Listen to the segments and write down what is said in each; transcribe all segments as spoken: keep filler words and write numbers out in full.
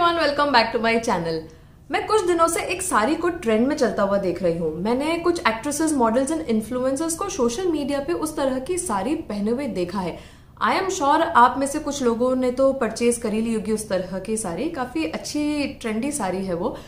Everyone, welcome back to my channel. मैं कुछ दिनों से एक साड़ी को ट्रेंड में चलता हुआ देख रही हूँ। मैंने कुछ एक्ट्रेसेस, मॉडल्स एंड इन्फ्लुएंसर्स को सोशल मीडिया पे उस तरह की साड़ी पहने हुए देखा है। आई एम श्योर आप में से कुछ लोगों ने तो परचेज कर ही ली होगी उस तरह की साड़ी। काफी अच्छी ट्रेंडी साड़ी है वो,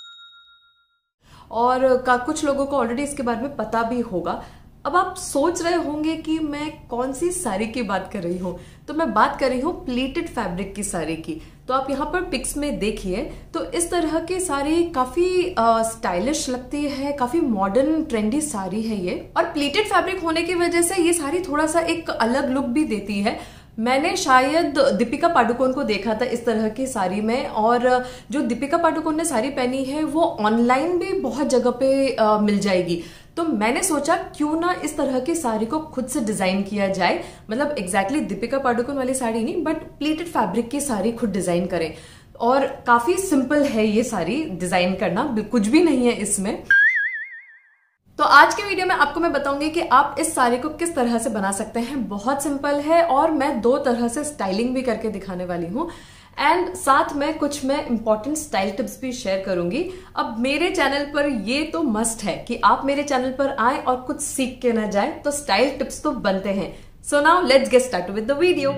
और का कुछ लोगों को ऑलरेडी इसके बारे में पता भी होगा। अब आप सोच रहे होंगे कि मैं कौन सी साड़ी की बात कर रही हूँ, तो मैं बात कर रही हूँ प्लीटेड फैब्रिक की साड़ी की। तो आप यहाँ पर पिक्स में देखिए तो इस तरह की साड़ी काफी स्टाइलिश लगती है, काफी मॉडर्न ट्रेंडी साड़ी है ये। और प्लीटेड फैब्रिक होने की वजह से ये साड़ी थोड़ा सा एक अलग लुक भी देती है। मैंने शायद दीपिका पादुकोण को देखा था इस तरह की साड़ी में, और जो दीपिका पादुकोण ने साड़ी पहनी है वो ऑनलाइन भी बहुत जगह पे आ, मिल जाएगी। तो मैंने सोचा क्यों ना इस तरह की साड़ी को खुद से डिजाइन किया जाए, मतलब एग्जैक्टली दीपिका पादुकोण वाली साड़ी नहीं, बट प्लीटेड फैब्रिक की साड़ी खुद डिजाइन करें। और काफी सिंपल है ये साड़ी डिजाइन करना, कुछ भी नहीं है इसमें। तो आज के वीडियो में आपको मैं बताऊंगी कि आप इस साड़ी को किस तरह से बना सकते हैं। बहुत सिंपल है और मैं दो तरह से स्टाइलिंग भी करके दिखाने वाली हूँ, एंड साथ में कुछ मैं इंपॉर्टेंट स्टाइल टिप्स भी शेयर करूंगी। अब मेरे चैनल पर ये तो मस्ट है कि आप मेरे चैनल पर आए और कुछ सीख के ना जाए, तो स्टाइल टिप्स तो बनते हैं। So now let's get start with the video.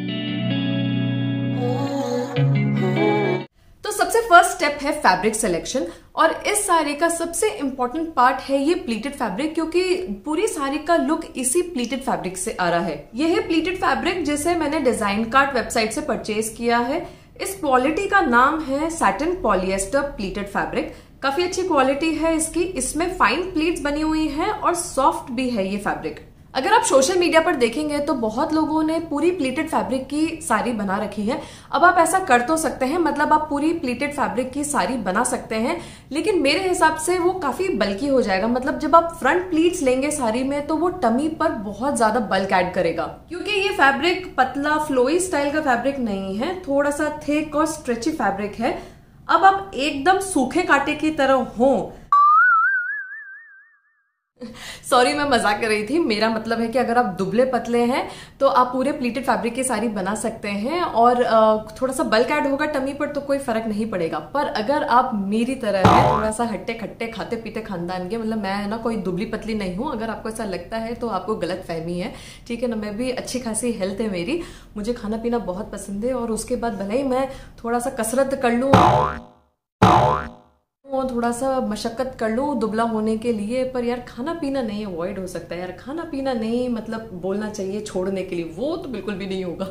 तो सबसे फर्स्ट स्टेप है फैब्रिक सिलेक्शन, और इस साड़ी का सबसे इंपॉर्टेंट पार्ट है ये प्लीटेड फैब्रिक, क्योंकि पूरी साड़ी का लुक इसी प्लीटेड फैब्रिक से आ रहा है। ये है प्लीटेड फैब्रिक जिसे मैंने डिजाइन कार्ट वेबसाइट से परचेज किया है। इस क्वालिटी का नाम है सैटिन पॉलिएस्टर प्लीटेड फैब्रिक। काफी अच्छी क्वालिटी है इसकी, इसमें फाइन प्लीट्स बनी हुई है और सॉफ्ट भी है ये फैब्रिक। अगर आप सोशल मीडिया पर देखेंगे तो बहुत लोगों ने पूरी प्लीटेड फैब्रिक की साड़ी बना रखी है। अब आप ऐसा कर तो सकते हैं, मतलब आप पूरी प्लीटेड फैब्रिक की साड़ी बना सकते हैं, लेकिन मेरे हिसाब से वो काफी बल्की हो जाएगा। मतलब जब आप फ्रंट प्लीट्स लेंगे साड़ी में तो वो टमी पर बहुत ज्यादा बल्क ऐड करेगा, क्योंकि ये फैब्रिक पतला फ्लोई स्टाइल का फैब्रिक नहीं है, थोड़ा सा थिक और स्ट्रेची फैब्रिक है। अब आप एकदम सूखे कांटे की तरह हो, सॉरी मैं मजाक कर रही थी, मेरा मतलब है कि अगर आप दुबले पतले हैं तो आप पूरे प्लीटेड फैब्रिक की साड़ी बना सकते हैं, और थोड़ा सा बल्क ऐड होगा टमी पर तो कोई फर्क नहीं पड़ेगा। पर अगर आप मेरी तरह है, थोड़ा सा हट्टे खट्टे खाते पीते खानदान के, मतलब मैं है ना कोई दुबली पतली नहीं हूं, अगर आपको ऐसा लगता है तो आपको गलत फहमी है, ठीक है ना। मैं भी अच्छी खासी हेल्थ है मेरी, मुझे खाना पीना बहुत पसंद है, और उसके बाद भले ही मैं थोड़ा सा कसरत कर लूं, थोड़ा सा मशक्कत कर लूं दुबला होने के लिए, पर यार खाना पीना नहीं अवॉइड हो सकता है। यार खाना पीना नहीं मतलब बोलना चाहिए छोड़ने के लिए, वो तो बिल्कुल भी नहीं होगा।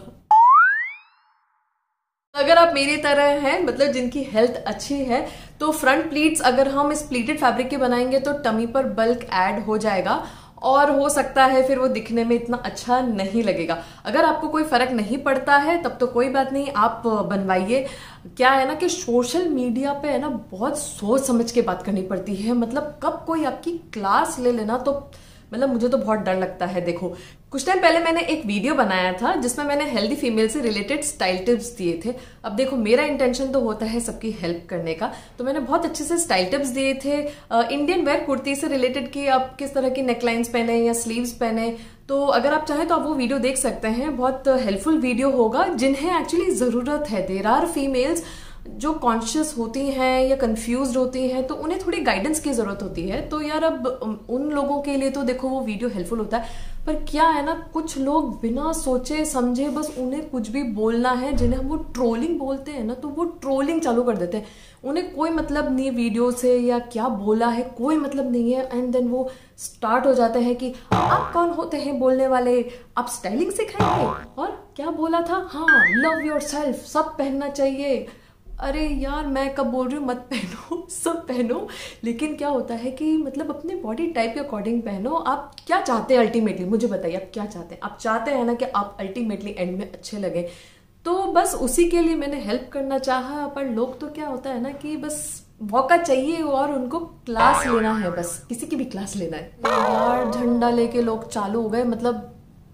अगर आप मेरी तरह हैं, मतलब जिनकी हेल्थ अच्छी है, तो फ्रंट प्लीट्स अगर हम इस प्लीटेड फैब्रिक के बनाएंगे तो टमी पर बल्क ऐड हो जाएगा, और हो सकता है फिर वो दिखने में इतना अच्छा नहीं लगेगा। अगर आपको कोई फर्क नहीं पड़ता है तब तो कोई बात नहीं, आप बनवाइए। क्या है ना कि सोशल मीडिया पे है ना बहुत सोच समझ के बात करनी पड़ती है, मतलब कब कोई आपकी क्लास ले लेना, तो मतलब मुझे तो बहुत डर लगता है। देखो कुछ टाइम पहले मैंने एक वीडियो बनाया था जिसमें मैंने हेल्दी फीमेल से रिलेटेड स्टाइल टिप्स दिए थे। अब देखो मेरा इंटेंशन तो होता है सबकी हेल्प करने का, तो मैंने बहुत अच्छे से स्टाइल टिप्स दिए थे इंडियन वेयर कुर्ती से रिलेटेड, कि आप किस तरह की नेकलाइंस पहने या स्लीव्स पहने। तो अगर आप चाहें तो आप वो वीडियो देख सकते हैं, बहुत हेल्पफुल वीडियो होगा जिन्हें एक्चुअली जरूरत है। देयर आर फीमेल्स जो कॉन्शियस होती हैं या कंफ्यूज्ड होती हैं, तो उन्हें थोड़ी गाइडेंस की जरूरत होती है। तो यार अब उन लोगों के लिए तो देखो वो वीडियो हेल्पफुल होता है, पर क्या है ना कुछ लोग बिना सोचे समझे बस उन्हें कुछ भी बोलना है, जिन्हें वो ट्रोलिंग बोलते हैं ना, तो वो ट्रोलिंग चालू कर देते हैं। उन्हें कोई मतलब नहीं वीडियो से या क्या बोला है, कोई मतलब नहीं है, एंड देन वो स्टार्ट हो जाते हैं कि आप कौन होते हैं बोलने वाले, आप स्टाइलिंग सिखाएंगे, और क्या बोला था, हाँ लव योर सेल्फ, सब पहनना चाहिए। अरे यार मैं कब बोल रही हूँ मत पहनो, सब पहनो, लेकिन क्या होता है कि मतलब अपने बॉडी टाइप के अकॉर्डिंग पहनो। आप क्या चाहते हैं अल्टीमेटली, मुझे बताइए आप क्या चाहते हैं। आप चाहते हैं ना कि आप अल्टीमेटली एंड में अच्छे लगे, तो बस उसी के लिए मैंने हेल्प करना चाहा। पर लोग तो क्या होता है ना कि बस मौका चाहिए और उनको क्लास लेना है, बस किसी की भी क्लास लेना है। यार झंडा लेके लोग चालू हो गए, मतलब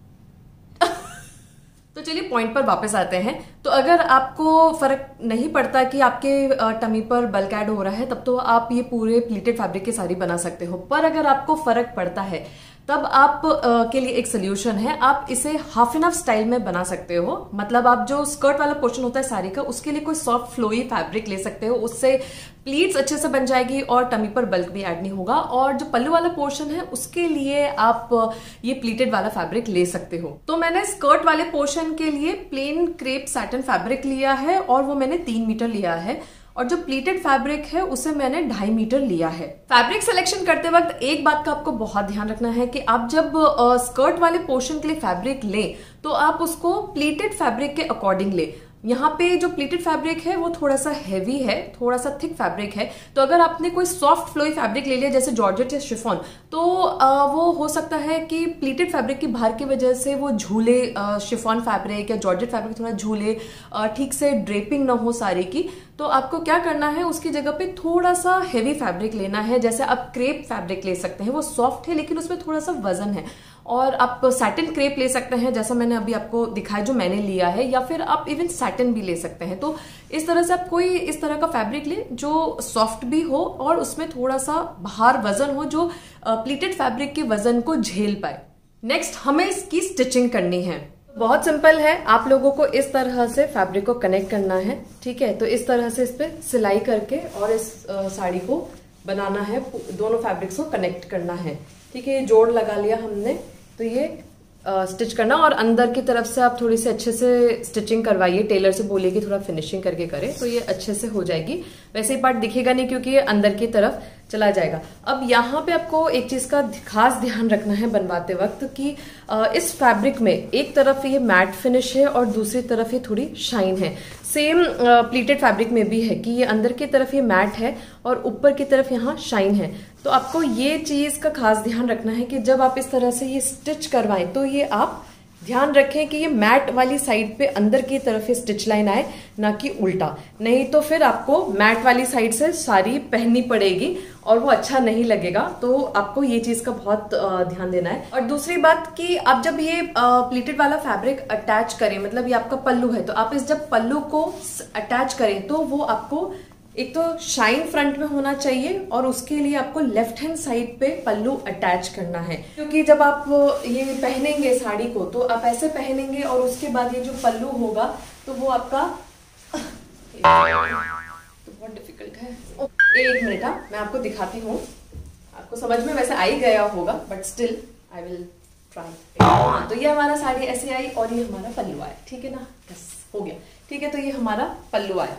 तो चलिए पॉइंट पर वापस आते हैं। तो अगर आपको फर्क नहीं पड़ता कि आपके टमी पर बल्क ऐड हो रहा है, तब तो आप ये पूरे प्लीटेड फैब्रिक की साड़ी बना सकते हो। पर अगर आपको फर्क पड़ता है तब आप आ, के लिए एक सोल्यूशन है, आप इसे हाफ एन हाफ स्टाइल में बना सकते हो। मतलब आप जो स्कर्ट वाला पोर्शन होता है साड़ी का, उसके लिए कोई सॉफ्ट फ्लोई फैब्रिक ले सकते हो, उससे प्लीट्स अच्छे से बन जाएगी और टमी पर बल्क भी ऐड नहीं होगा। और जो पल्लू वाला पोर्शन है उसके लिए आप ये प्लीटेड वाला फैब्रिक ले सकते हो। तो मैंने स्कर्ट वाले पोर्शन के लिए प्लेन क्रेप सैटिन फैब्रिक लिया है और वो मैंने तीन मीटर लिया है, और जो प्लीटेड फैब्रिक है उसे मैंने ढाई मीटर लिया है। फैब्रिक सिलेक्शन करते वक्त एक बात का आपको बहुत ध्यान रखना है कि आप जब स्कर्ट वाले पोर्शन के लिए फैब्रिक लें तो आप उसको प्लीटेड फैब्रिक के अकॉर्डिंग लें। यहाँ पे जो प्लीटेड फैब्रिक है वो थोड़ा सा हैवी है, थोड़ा सा थिक फैब्रिक है, तो अगर आपने कोई सॉफ्ट फ्लोई फैब्रिक ले लिया जैसे जॉर्जेट या शिफॉन, तो आ, वो हो सकता है कि प्लीटेड फैब्रिक की भार की वजह से वो झूले, शिफॉन फैब्रिक या जॉर्जेट फैब्रिक थोड़ा झूले, ठीक से ड्रेपिंग ना हो साड़ी की। तो आपको क्या करना है, उसकी जगह पे थोड़ा सा हेवी फैब्रिक लेना है। जैसे आप क्रेप फैब्रिक ले सकते हैं, वो सॉफ्ट है लेकिन उसमें थोड़ा सा वजन है, और आप सैटिन क्रेप ले सकते हैं जैसा मैंने अभी आपको दिखाया जो मैंने लिया है, या फिर आप इवन सैटिन भी ले सकते हैं। तो इस तरह से आप कोई इस तरह का फैब्रिक ले जो सॉफ्ट भी हो और उसमें थोड़ा सा भार वजन हो, जो प्लीटेड फैब्रिक के वजन को झेल पाए। नेक्स्ट हमें इसकी स्टिचिंग करनी है। बहुत सिंपल है, आप लोगों को इस तरह से फैब्रिक को कनेक्ट करना है, ठीक है। तो इस तरह से इस पे सिलाई करके और इस आ, साड़ी को बनाना है, दोनों फैब्रिक्स को कनेक्ट करना है, ठीक है। ये जोड़ लगा लिया हमने, तो ये स्टिच uh, करना, और अंदर की तरफ से आप थोड़ी सी अच्छे से स्टिचिंग करवाइए, टेलर से बोलिए कि थोड़ा फिनिशिंग करके करे, तो ये अच्छे से हो जाएगी। वैसे ही पार्ट दिखेगा नहीं क्योंकि ये अंदर की तरफ चला जाएगा। अब यहाँ पे आपको एक चीज का खास ध्यान रखना है बनवाते वक्त कि uh, इस फैब्रिक में एक तरफ ये मैट फिनिश है और दूसरी तरफ ये थोड़ी शाइन है। सेम प्लीटेड फैब्रिक में भी है कि ये अंदर की तरफ ये मैट है और ऊपर की तरफ यहाँ शाइन है। तो आपको ये चीज का खास ध्यान रखना है कि जब आप इस तरह से ये स्टिच करवाएं तो ये आप ध्यान रखें कि ये मैट वाली साइड पे अंदर की तरफ ये स्टिच लाइन आए, ना कि उल्टा। नहीं तो फिर आपको मैट वाली साइड से साड़ी पहननी पड़ेगी और वो अच्छा नहीं लगेगा। तो आपको ये चीज का बहुत ध्यान देना है। और दूसरी बात कि आप जब ये प्लीटेड वाला फैब्रिक अटैच करें, मतलब ये आपका पल्लू है, तो आप इस जब पल्लू को अटैच करें तो वो आपको एक तो शाइन फ्रंट में होना चाहिए, और उसके लिए आपको लेफ्ट हैंड साइड पे पल्लू अटैच करना है। क्योंकि जब आप ये पहनेंगे साड़ी को तो आप ऐसे पहनेंगे और उसके बाद ये जो पल्लू होगा तो वो आपका तो बहुत डिफिकल्ट है। एक मिनट, हाँ मैं आपको दिखाती हूँ, आपको समझ में वैसे आ ही गया होगा but still I will try. हाँ, तो ये हमारा साड़ी ऐसे आई और ये हमारा पल्लू आया, ठीक है ना, बस हो गया, ठीक है। तो ये हमारा पल्लू आया,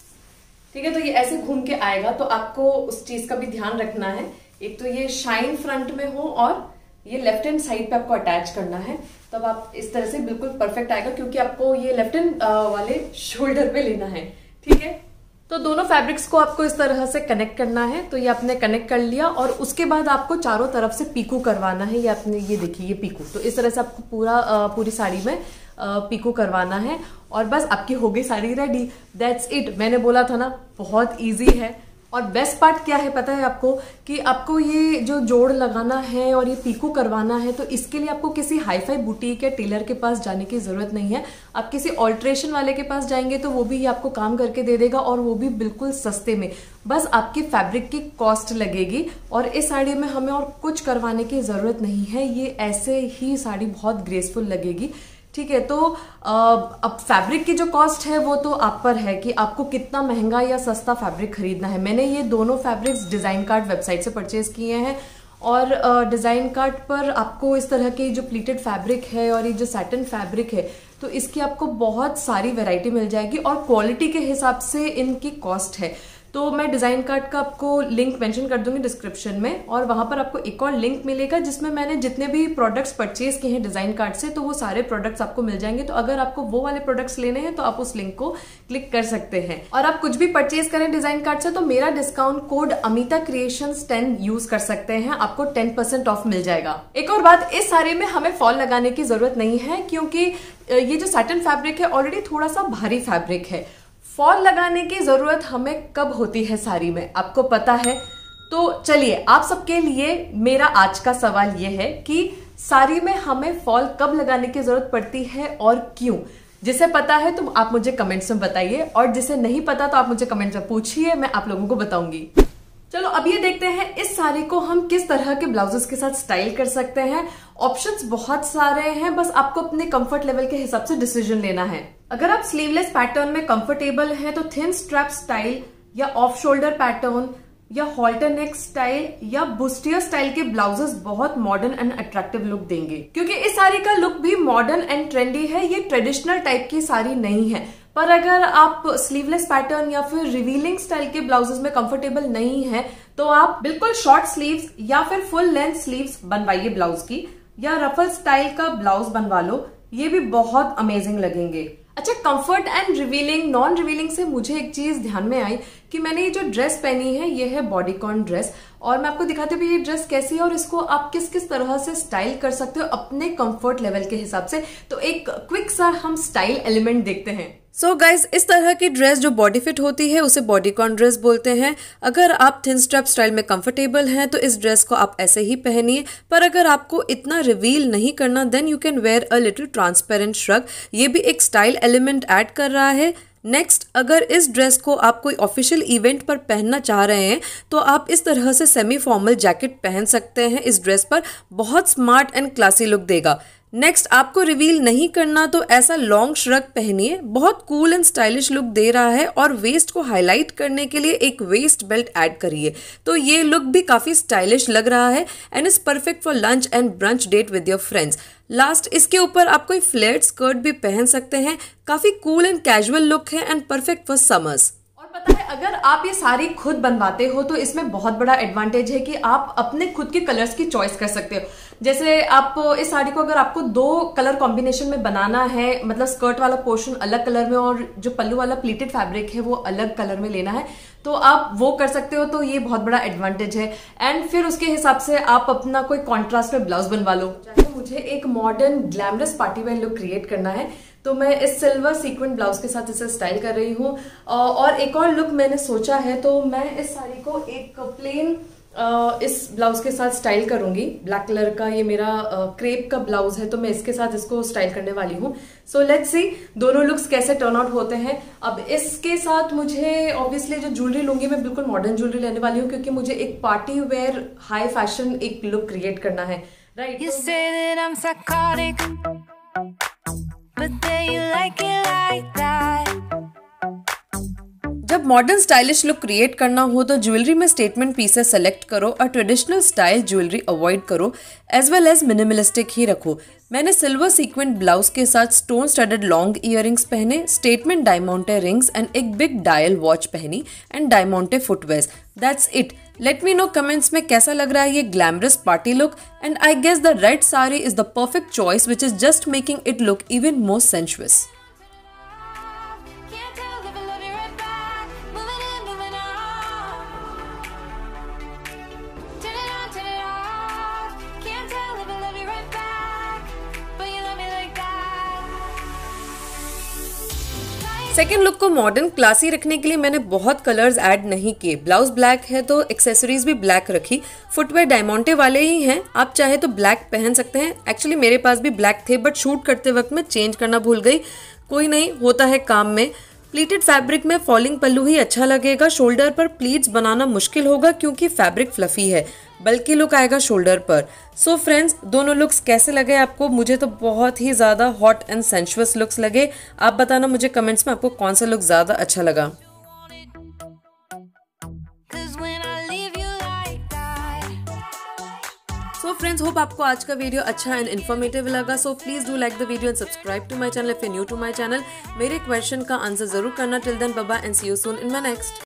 ठीक है। तो ये ऐसे घूम के आएगा, तो आपको उस चीज का भी ध्यान रखना है, एक तो ये शाइन फ्रंट में हो और ये लेफ्ट हैंड साइड पे आपको अटैच करना है, तब आप इस तरह से बिल्कुल परफेक्ट आएगा, क्योंकि आपको ये लेफ्ट हैंड वाले शोल्डर पे लेना है, ठीक है। तो दोनों फैब्रिक्स को आपको इस तरह से कनेक्ट करना है। तो ये आपने कनेक्ट कर लिया और उसके बाद आपको चारों तरफ से पीकू करवाना है। ये आपने ये देखिए ये पीकू, तो इस तरह से आपको पूरा पूरी साड़ी में पीकू करवाना है और बस आपकी हो गई साड़ी रेडी। That's it. मैंने बोला था ना बहुत इजी है। और बेस्ट पार्ट क्या है पता है आपको, कि आपको ये जो जोड़ लगाना है और ये पीकू करवाना है, तो इसके लिए आपको किसी हाई फाई बुटीक या टेलर के पास जाने की जरूरत नहीं है। आप किसी ऑल्ट्रेशन वाले के पास जाएंगे तो वो भी ये आपको काम करके दे देगा, और वो भी बिल्कुल सस्ते में। बस आपकी फैब्रिक की कॉस्ट लगेगी और इस साड़ी में हमें और कुछ करवाने की जरूरत नहीं है। ये ऐसे ही साड़ी बहुत ग्रेसफुल लगेगी, ठीक है। तो अब फैब्रिक की जो कॉस्ट है वो तो आप पर है कि आपको कितना महंगा या सस्ता फैब्रिक खरीदना है। मैंने ये दोनों फैब्रिक्स डिजाइन कार्ड वेबसाइट से परचेज किए हैं, और डिजाइन कार्ड पर आपको इस तरह की जो प्लीटेड फैब्रिक है और ये जो सैटिन फैब्रिक है, तो इसकी आपको बहुत सारी वैरायटी मिल जाएगी और क्वालिटी के हिसाब से इनकी कॉस्ट है। तो मैं डिजाइन कार्ड का आपको लिंक मेंशन कर दूंगी डिस्क्रिप्शन में, और वहां पर आपको एक और लिंक मिलेगा जिसमें मैंने जितने भी प्रोडक्ट्स परचेज किए हैं डिजाइन कार्ड से, तो वो सारे प्रोडक्ट्स आपको मिल जाएंगे। तो अगर आपको वो वाले प्रोडक्ट्स लेने हैं तो आप उस लिंक को क्लिक कर सकते हैं। और आप कुछ भी परचेज करें डिजाइन कार्ड से तो मेरा discount code Amita Creations ten use कर सकते हैं, आपको टेन परसेंट ऑफ मिल जाएगा। एक और बात, इस साड़ी में हमें फॉल लगाने की जरूरत नहीं है, क्योंकि ये जो सैटिन फैब्रिक है ऑलरेडी थोड़ा सा भारी फैब्रिक है। फॉल लगाने की जरूरत हमें कब होती है साड़ी में, आपको पता है। तो चलिए, आप सबके लिए मेरा आज का सवाल यह है कि साड़ी में हमें फॉल कब लगाने की जरूरत पड़ती है और क्यों। जिसे पता है तो आप मुझे कमेंट्स में बताइए, और जिसे नहीं पता तो आप मुझे कमेंट्स में पूछिए, मैं आप लोगों को बताऊंगी। चलो अब ये देखते हैं इस साड़ी को हम किस तरह के ब्लाउजेस के साथ स्टाइल कर सकते हैं। ऑप्शंस बहुत सारे हैं, बस आपको अपने कंफर्ट लेवल के हिसाब से डिसीजन लेना है। अगर आप स्लीवलेस पैटर्न में कंफर्टेबल हैं तो थिन स्ट्रैप स्टाइल या ऑफ शोल्डर पैटर्न या हॉल्टर नेक स्टाइल या बुस्टियर स्टाइल के ब्लाउजेस बहुत मॉडर्न एंड अट्रैक्टिव लुक देंगे, क्योंकि इस साड़ी का लुक भी मॉडर्न एंड ट्रेंडी है। ये ट्रेडिशनल टाइप की साड़ी नहीं है। पर अगर आप स्लीवलेस पैटर्न या फिर रिवीलिंग स्टाइल के ब्लाउजेस में कंफर्टेबल नहीं है तो आप बिल्कुल शॉर्ट स्लीव्स या फिर फुल लेंथ स्लीव्स बनवाइए ब्लाउज की, या रफल स्टाइल का ब्लाउज बनवा लो, ये भी बहुत अमेजिंग लगेंगे। अच्छा, comfort and revealing non revealing से मुझे एक चीज ध्यान में आई कि मैंने ये जो ड्रेस पहनी है ये है बॉडीकॉन ड्रेस, और मैं आपको दिखाती हूँ ये ड्रेस कैसी है और इसको आप किस किस तरह से स्टाइल कर सकते हो अपने कंफर्ट लेवल के हिसाब से। तो एक क्विक सा हम स्टाइल एलिमेंट देखते हैं। सो so गाइज, इस तरह की ड्रेस जो बॉडी फिट होती है उसे बॉडीकॉन ड्रेस बोलते हैं। अगर आप थिन स्ट्रैप स्टाइल में कंफर्टेबल हैं तो इस ड्रेस को आप ऐसे ही पहनिए, पर अगर आपको इतना रिवील नहीं करना then you can wear a little transparent shrug, ये भी एक स्टाइल एलिमेंट ऐड कर रहा है। नेक्स्ट, अगर इस ड्रेस को आप कोई ऑफिशियल इवेंट पर पहनना चाह रहे हैं तो आप इस तरह से सेमी फॉर्मल जैकेट पहन सकते हैं इस ड्रेस पर, बहुत स्मार्ट एंड क्लासी लुक देगा। नेक्स्ट, आपको रिवील नहीं करना तो ऐसा लॉन्ग श्रग पहनिए, बहुत कूल एंड स्टाइलिश लुक दे रहा है, और वेस्ट को हाईलाइट करने के लिए एक वेस्ट बेल्ट ऐड करिए तो ये लुक भी काफी स्टाइलिश लग रहा है and is perfect for lunch and brunch date with your friends. Last, इसके ऊपर आप कोई फ्लेयर्ड स्कर्ट भी पहन सकते हैं, काफी कूल एंड कैजुअल लुक है एंड परफेक्ट फॉर समर्स। पता है, अगर आप ये साड़ी खुद बनवाते हो तो इसमें बहुत बड़ा एडवांटेज है कि आप अपने खुद के कलर्स की चॉइस कर सकते हो। जैसे आप इस साड़ी को अगर आपको दो कलर कॉम्बिनेशन में बनाना है, मतलब स्कर्ट वाला पोर्शन अलग कलर में और जो पल्लू वाला प्लीटेड फैब्रिक है वो अलग कलर में लेना है, तो आप वो कर सकते हो। तो ये बहुत बड़ा एडवांटेज है। एंड फिर उसके हिसाब से आप अपना कोई कॉन्ट्रास्ट में ब्लाउज बनवा लो। तो मुझे एक modern glamorous party wear look create करना है तो मैं इस सिल्वर सीक्वेंट ब्लाउज के साथ इसे स्टाइल कर रही हूँ। और एक और लुक मैंने सोचा है, तो मैं इस साड़ी को एक प्लेन इस ब्लाउज के साथ स्टाइल करूंगी। ब्लैक कलर का ये मेरा क्रेप का ब्लाउज है तो मैं इसके साथ इसको स्टाइल करने वाली हूँ। सो लेट्स सी दोनों लुक्स कैसे टर्न आउट होते हैं। अब इसके साथ मुझे ऑब्वियसली जो ज्वेलरी लूंगी मैं बिल्कुल मॉडर्न ज्वेलरी लेने वाली हूँ, क्योंकि मुझे एक पार्टी वेयर हाई फैशन एक लुक क्रिएट करना है, right? You say that I'm psychotic, but then you like it like that. जब मॉडर्न स्टाइलिश लुक क्रिएट करना हो तो ज्वेलरी में स्टेटमेंट पीसेस सेलेक्ट करो और ट्रेडिशनल स्टाइल ज्वेलरी अवॉइड करो, एज वेल एज मिनिमलिस्टिक ही रखो। मैंने सिल्वर सीक्वेंट ब्लाउज के साथ स्टोन स्टडेड लॉन्ग इयररिंग्स पहने, स्टेटमेंट डायमंडे रिंग्स एंड एक बिग डायल वॉच पहनी and diamante footwears. That's it. Let me know comments में कैसा लग रहा है ये glamorous party look, and I guess the red sari is the perfect choice which is just making it look even more sensuous. Second look को modern classy रखने के लिए मैंने बहुत कलर्स ऐड नहीं किए। ब्लाउज ब्लैक है तो एक्सेसरीज भी ब्लैक रखी। फुटवेयर डायमंडे वाले ही हैं, आप चाहे तो ब्लैक पहन सकते हैं। एक्चुअली मेरे पास भी ब्लैक थे बट शूट करते वक्त मैं चेंज करना भूल गई, कोई नहीं, होता है काम में। प्लीटेड फैब्रिक में फॉलिंग पल्लू ही अच्छा लगेगा, शोल्डर पर प्लीट्स बनाना मुश्किल होगा क्योंकि फैब्रिक फ्लफी है, बल्कि लुक आएगा शोल्डर पर। सो so फ्रेंड्स, दोनों लुक्स कैसे लगे आपको? मुझे तो बहुत ही ज़्यादा हॉट एंड सेंशुअस लुक्स लगे। आप बताना मुझे कमेंट्स में आपको कौन सा लुक ज़्यादा अच्छा लगा। सो फ्रेंड्स, होप आपको आज का वीडियो अच्छा एंड इन्फॉर्मेटिव लगा। So please do like the video and subscribe to my channel if you new to my channel. मेरे क्वेश्चन का आंसर जरूर करना। Till then bye bye and see you soon in my next